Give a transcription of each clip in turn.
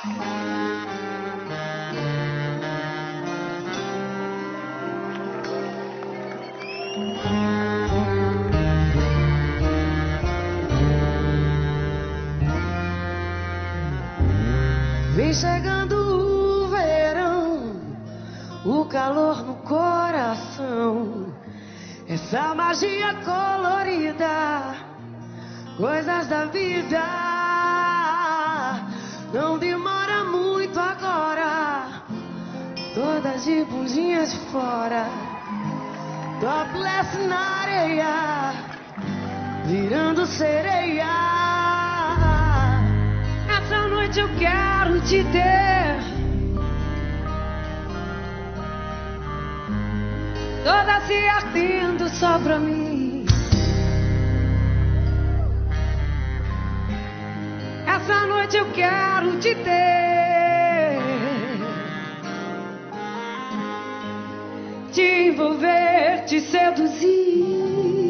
Vem chegando o verão, o calor no coração, essa magia colorida, coisas da vida. Não demora muito agora, todas de bundinha de fora, topless na areia, virando sereia. Essa noite eu quero te ter, toda se ardendo só pra mim. Essa noite eu quero te ter, te envolver, te seduzir.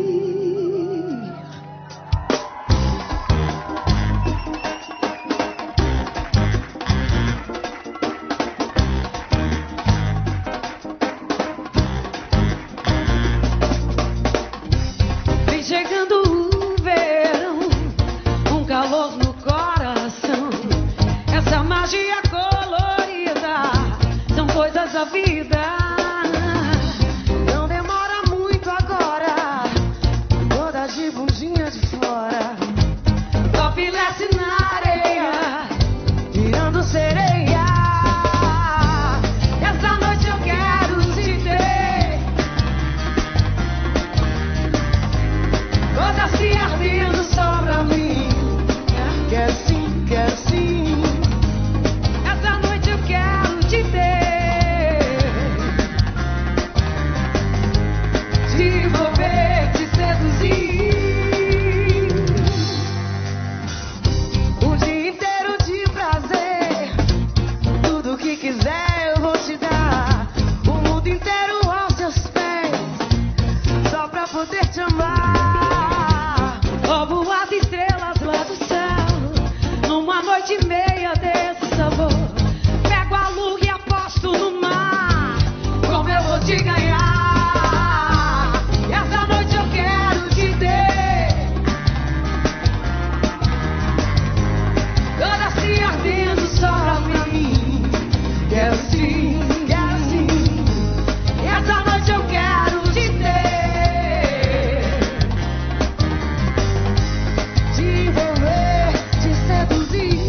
Chegando o verão, um calor no coração, essa magia colorida, são coisas da vida. Não demora muito agora, todas de bundinha de fora, topless na areia, virando sereia. Essa noite eu quero te ter, toda se ardendo só pra mim. Quero sim, quero sim. Essa noite eu quero te ter, te envolver, te seduzir. O dia inteiro de prazer, tudo que quiser eu vou te dar. O mundo inteiro aos seus pés, só pra poder te amar. Roubo as estrelas lá do céu, numa noite e meia desse sabor. Pego a lua e aposto no mar, como eu vou te ganhar. Essa noite eu quero te ter, toda se ardendo só pra mim. Quero sim, quero sim. Essa noite eu quero te ter, te envolver, te seduzir.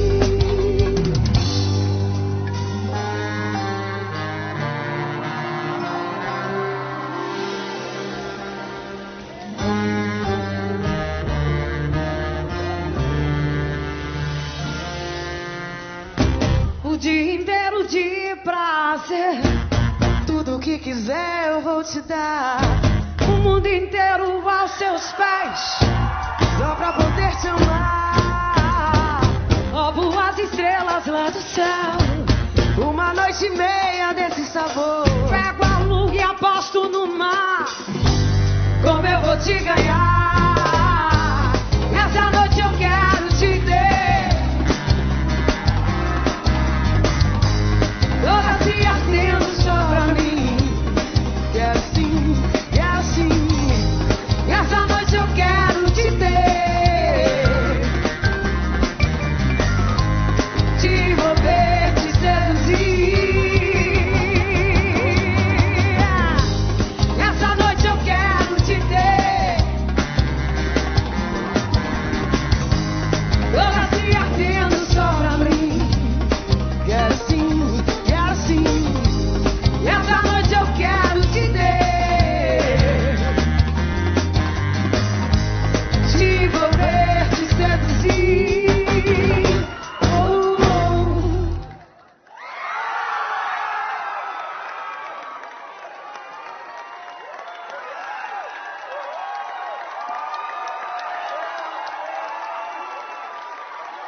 O dia inteiro de prazer, tudo que quiser eu vou te dar. O mundo inteiro aos seus pés, só pra poder te amar. Roubo as estrelas lá do céu, uma noite e meia desse sabor. Pego a lua e aposto no mar, como eu vou te ganhar. Essa noite eu quero te ter, toda se ardendo só pra mim. Quero sim, quero sim. Essa noite eu quero te ter, te envolver.